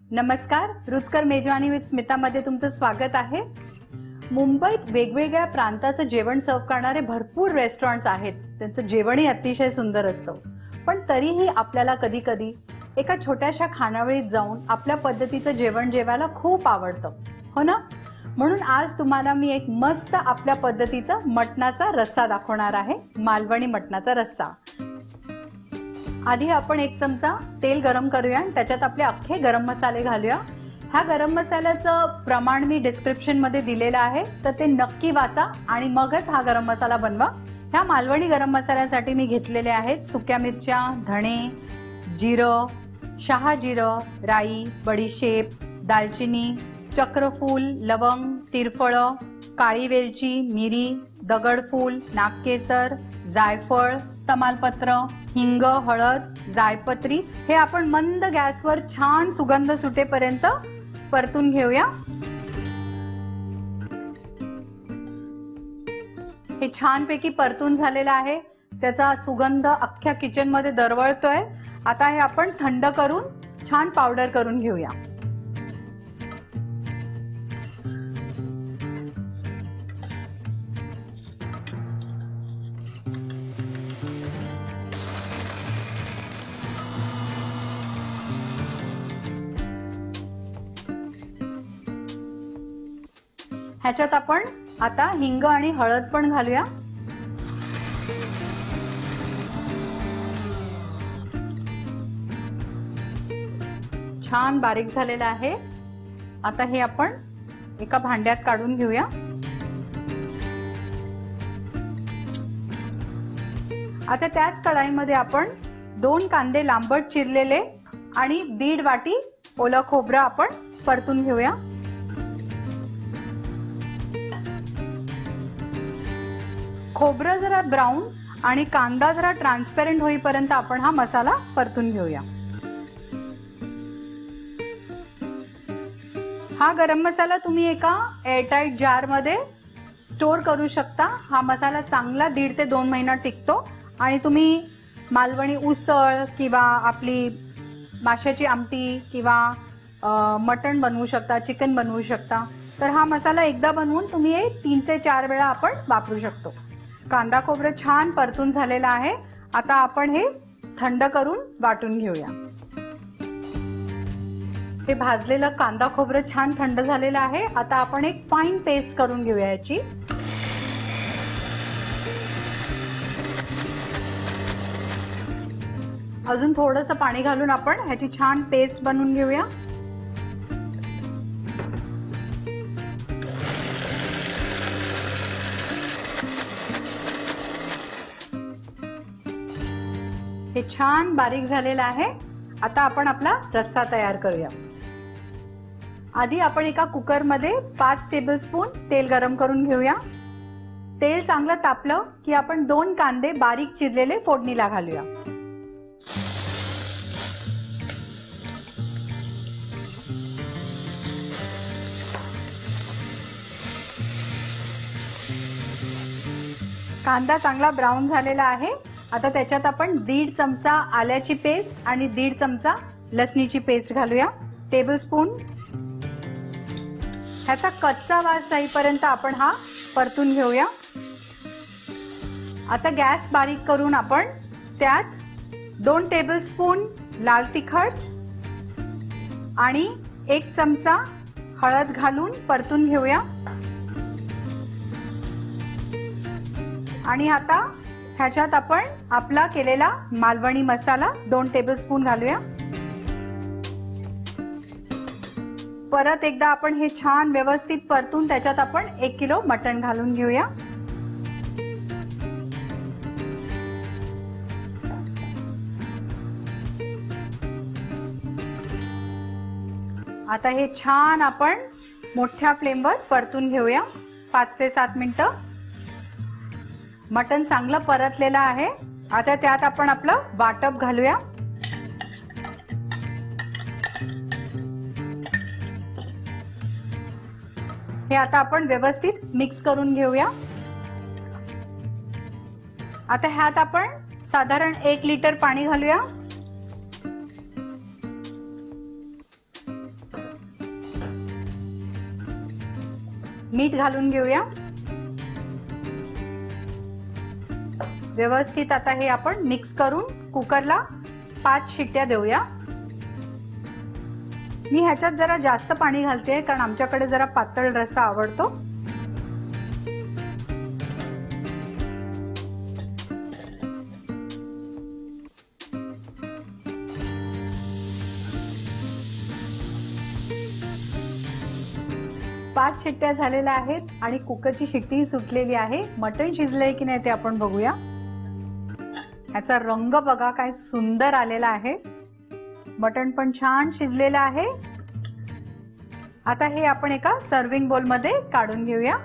नमस्कार, रुचकर मेजवानी विथ स्मिता मध्ये तुमचं स्वागत आहे। मुंबईत वेगवेगळ्या प्रांताचं जेवण सर्व करणारे भरपूर रेस्टॉरंट्स आहेत। त्यांचं जेवणही अतिशय सुंदर असतं, पण तरीही आपल्याला कधी-कधी एका छोट्याशा खानावळीत जाऊन आपल्या पद्धतीचं जेवण जेवायला खूप आवडतं, हो ना? म्हणून आज तुम्हाला मी एक मस्त आपल्या पद्धतीचा मटणाचा रस्सा दाखवणार आहे, मालवणी मटणाचा रस्सा। आधी आपण एक चमचा तेल गरम करूया आणि त्याच्यात आपले अख्खे गरम मसाले घालूया। हा गरम मसाल्याचं प्रमाण मी डिस्क्रिप्शन मध्ये दिलेलं आहे, तर ते नक्की वाचा आणि मगच हा गरम मसाला बनवा। ह्या मालवणी गरम मसाल्यासाठी मी घेतलेले आहेत सुक्या मिरच्या, धणे, जिरं, शहाजिरं, राई, बडीशेप, दालचिनी, चक्रफूल, लवंग, तिरफळ, काळी वेलची, मिरी, दगडफूल, नागकेसर, जायफळ, तमालपत्र, हिंग, हळद, जायपत्री हे आपण मंद गॅसवर छान सुगंध सुटेपर्यंत परतून घेऊया। हे छानपैकी परतून झालेलं आहे, त्याचा सुगंध अख्ख्या किचन मध्ये दरवळतोय। आता हे आपण थंड करून छान पावडर करून घेऊया। ह्याच्यात आपण आता हिंग आणि हळद पण घालूया। छान बारीक झालेलं आहे। आता हे आपण एका भांड्यात काढून घेऊया। आता त्याच कढाईमध्ये आपण 2 कांदे लांबट चिरलेले आणि 1.5 वाटी ओलं खोबरं आपण परतून घेऊया। खोबरं जरा ब्राऊन आणि कांदा जरा ट्रान्सपेरंट होईपर्यंत आपण हा मसाला परतून घेऊया। हा गरम मसाला तुम्ही एका एअरटाइट जार मध्ये स्टोर करू शकता। हा मसाला चांगला 1.5 ते 2 महिना टिकतो आणि तुम्ही मालवणी उसळ किंवा आपली माशाची आमटी किंवा मटण बनवू शकता, चिकन बनवू शकता। तर हा मसाला एकदा बनवून तुम्ही 3 ते 4 वेळा आपण वापरू शकतो। कांदा खोबरं छान परतून झालेला आहे। आता आपण हे थंड करून वाटून घेऊया। हे भाजलेलं कांदा खोबरं छान थंड झालेलं आहे। आता आपण एक फाईन पेस्ट करून घेऊया याची। अजून थोडंसं पाणी घालून आपण ह्याची छान पेस्ट बनवून घेऊया। हे छान बारीक झालेलं आहे। आता आपण आपला रस्सा तयार करूया। आधी आपण एका कुकर मध्ये 5 टेबलस्पून तेल गरम करून घेऊया। तेल चांगलं तापलं की आपण 2 कांदे बारीक चिरलेले फोडणीला घालूया। कांदा चांगला ब्राऊन झालेला आहे। आता त्याच्यात आपण 1.5 चमचा आल्याची पेस्ट आणि 1.5 चमचा लसणीची पेस्ट घालूया। टेबलस्पून ह्याचा कच्चा वास जाईपर्यंत आपण हा परतून घेऊया। आता गॅस बारीक करून आपण त्यात 2 टेबलस्पून लाल तिखट आणि 1 चमचा हळद घालून परतून घेऊया। आणि आता ह्याच्यात आपण आपला केलेला मालवणी मसाला 2 टेबलस्पून घालूया। परत एकदा आपण हे छान व्यवस्थित परतून त्याच्यात आपण 1 किलो मटण घालून घेऊया। आता हे छान आपण मोठ्या फ्लेमवर परतून घेऊया 5 ते 7 मिनिटं। मटण चांगलं परतलेलं आहे। आता त्यात आपण आपलं वाटप घालूया। हे आता आपण व्यवस्थित मिक्स करून घेऊया। आता ह्यात आपण साधारण 1 लिटर पाणी घालूया। मीठ घालून घेऊया। व्यवस्थित आता हे आपण मिक्स करून कुकरला 5 शिट्ट्या देऊया। मी ह्याच्यात जरा जास्त पाणी घालते कारण आमच्याकडे जरा पातळ रस्सा आवडतो। पाच शिट्ट्या झालेल्या आहेत आणि कुकरची शिट्टी सुटलेली आहे। मटण शिजलंय की नाही ते आपण बघूया। ह्याचा रंग बघा काय सुंदर आलेला आहे। मटण पण छान शिजलेलं आहे। आता हे आपण एका सर्विंग बोल मध्ये काढून घेऊया।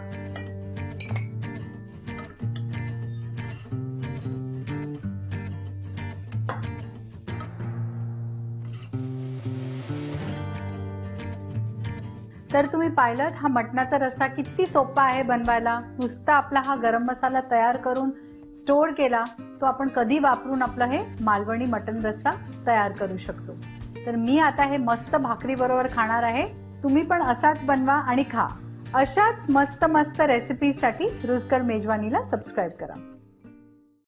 तर तुम्ही पाहिलं हा मटणाचा रस्सा किती सोपा आहे बनवायला। नुसता आपला हा गरम मसाला तयार करून स्टोर केला तो आपण कधी वापरून आपलं हे मालवणी मटण रस्सा तयार करू शकतो। तर मी आता हे मस्त भाकरी बरोबर खाणार आहे। तुम्ही पण असाच बनवा आणि खा। अशाच मस्त मस्त रेसिपीज साठी रुचकर मेजवानीला सबस्क्राइब करा।